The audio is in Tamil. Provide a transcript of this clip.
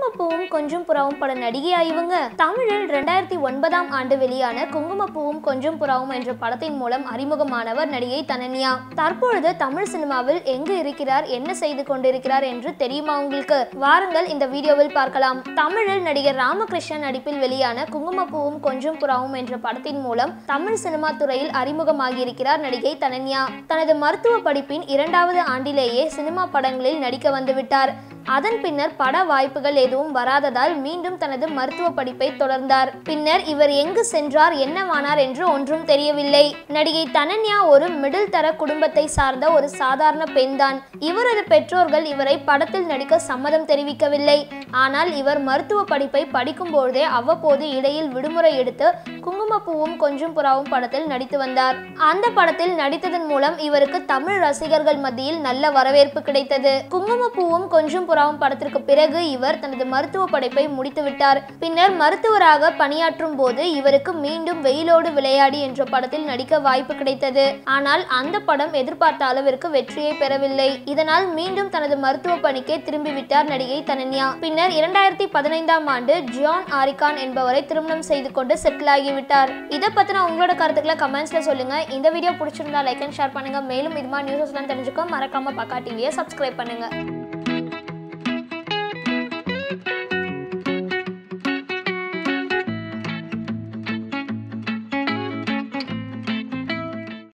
குங்கும பூவும் கொஞ்சம் புறாவும் பட நடிகையா இவங்க. தமிழில் 2009ஆம் ஆண்டு வெளியான குங்கும பூவும் கொஞ்சம் புறாவும் என்ற படத்தின் மூலம் அறிமுகமானவர் நடிகை தனன்யா. தற்பொழுது தமிழ் சினிமாவில் எங்கு இருக்கிறார், என்ன செய்து கொண்டிருக்கிறார் என்று தெரியுமா உங்களுக்கு? வாருங்கள் இந்த வீடியோவில் பார்க்கலாம். தமிழில் நடிகர் ராமகிருஷ்ணன் நடிப்பில் வெளியான குங்கும பூவும் கொஞ்சம் புறாவும் என்ற படத்தின் மூலம் தமிழ் சினிமா துறையில் அறிமுகமாகியிருக்கிறார் நடிகை தனன்யா. தனது மருத்துவ படிப்பின் 2வது ஆண்டிலேயே சினிமா படங்களில் நடிக்க வந்துவிட்டார். அதன் பின்னர் பட வாய்ப்புகள் எதுவும் வராததால் மீண்டும் தனது மருத்துவ படிப்பை தொடர்ந்தார். பின்னர் இவர் எங்கு சென்றார், என்னவானார் என்று ஒன்றும் தெரியவில்லை. நடிகை தனன்யா ஒரு மிடில் தர குடும்பத்தை சார்ந்த ஒரு சாதாரண பெண்தான். இவரது பெற்றோர்கள் இவரை படத்தில் நடிக்க சம்மதம் தெரிவிக்கவில்லை. ஆனால் இவர் மருத்துவ படிப்பை படிக்கும் பொழுதே அவ்வப்போது இடையில் விடுமுறை எடுத்து குங்கும பூவும் கொஞ்சம் புறாவும் படத்தில் நடித்து வந்தார். அந்த படத்தில் நடித்ததன் மூலம் இவருக்கு தமிழ் ரசிகர்கள் மத்தியில் நல்ல வரவேற்பு கிடைத்தது. குங்கும பூவும் கொஞ்சம் புறாவும் படத்திற்கு பிறகு இவர் தனது மருத்துவ படிப்பை முடித்துவிட்டார். பின்னர் மருத்துவராக பணியாற்றும் போது இவருக்கு மீண்டும் வெயிலோடு விளையாடி என்ற படத்தில் நடிக்க வாய்ப்பு கிடைத்தது. ஆனால் அந்த படம் எதிர்பார்த்த அளவிற்கு வெற்றியை பெறவில்லை. இதனால் மீண்டும் தனது மருத்துவ பணிக்கே திரும்பிவிட்டார் நடிகை தனன்யா. பின்னர் 2015ஆம் ஆண்டு ஜான் ஆரிகான் என்பவரை திருமணம் செய்து கொண்டு செட்டில் ஆகிவிட்டார். இதை பத்தின உங்களோட கருத்துக்களை கமெண்ட்ஸ்ல சொல்லுங்க. இந்த வீடியோ பிடிச்சிருந்தா லைக் அண்ட் ஷேர் பண்ணுங்க. மேலும் இது மாதிரி நியூஸஸ்லாம் தெரிஞ்சுக்க மறக்காம பக்கா டிவியை சப்ஸ்கிரைப் பண்ணுங்க.